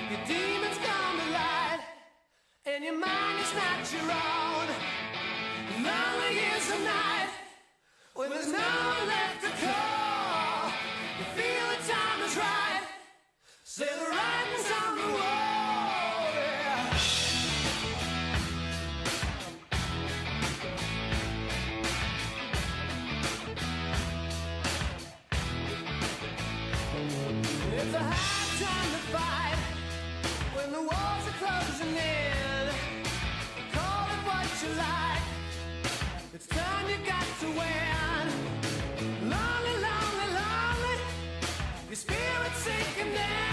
Your demons come to light, and your mind is not your own. Lonely is the night when there's no one left to call. You feel the time is right, say the writing's on the wall, yeah. It's a hard time to fight when the walls are closing in. Call it what you like, it's time you got to win. Lonely, lonely, lonely, your spirit's sinking down.